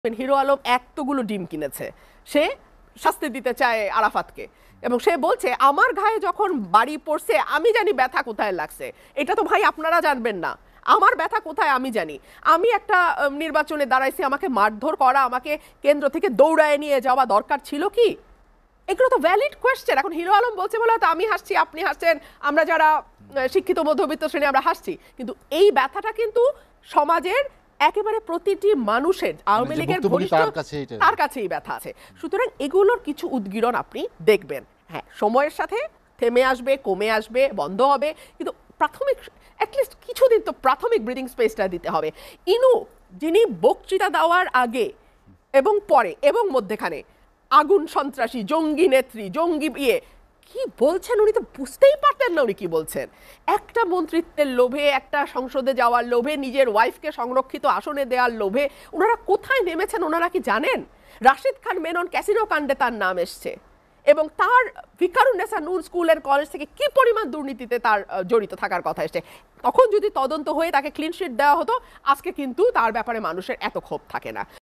Hero Alam এতগুলো ডিম কিনেছে, সে শাস্তি দিতে চায় আরাফাতকে এবং সে বলছে আমার গায়ে যখন বাড়ি পড়ছে আমি জানি ব্যথা কোথায় লাগছে। এটা তো ভাই আপনারা জানবেন না, আমার ব্যথা কোথায় আমি জানি। আমি একটা নির্বাচনে দাঁড়াইছি, আমাকে মারধর করা, আমাকে কেন্দ্র থেকে দৌড়ায় নিয়ে যাওয়া দরকার ছিল কি? এগুলো তো ভ্যালিড কোয়েশ্চেন। এখন হিরো আলম বলছে বলে হয়তো আমি হাসছি, আপনি হাসছেন, আমরা যারা শিক্ষিত মধ্যবিত্ত শ্রেণী আমরা হাসছি, কিন্তু এই ব্যথাটা কিন্তু সমাজের একেবারে প্রতিটি মানুষের, আওয়ামী লীগের ঘনিষ্ঠ তার কাছেই ব্যথা আছে। সুতরাং এগুলোর কিছু উদ্গীরণ আপনি দেখবেন, হ্যাঁ সময়ের সাথে থেমে আসবে, কমে আসবে, বন্ধ হবে, কিন্তু প্রাথমিক অ্যাটলিস্ট কিছুদিন তো প্রাথমিক ব্রিদিং স্পেসটা দিতে হবে। ইনু যিনি বক্তৃতা দেওয়ার আগে এবং পরে এবং মধ্যেখানে আগুন সন্ত্রাসী, জঙ্গি নেত্রী, জঙ্গি কি বলছেন উনি তো বুঝতেই পারতেন না উনি কি বলছেন। একটা মন্ত্রিত্বের লোভে, একটা সংসদে যাওয়ার লোভে, নিজের ওয়াইফকে সংরক্ষিত আসনে দেওয়ার লোভে ওনারা কোথায় নেমেছেন ওনারা কি জানেন? রাশিদ খান মেনন ক্যাসিনো কাণ্ডে তার নাম এসছে এবং তার ভিকারুন্নেসা নূন স্কুলের কলেজ থেকে কি পরিমাণ দুর্নীতিতে তার জড়িত থাকার কথা এসছে। তখন যদি তদন্ত হয়ে তাকে ক্লিন শিট দেওয়া হতো, আজকে কিন্তু তার ব্যাপারে মানুষের এত ক্ষোভ থাকে না।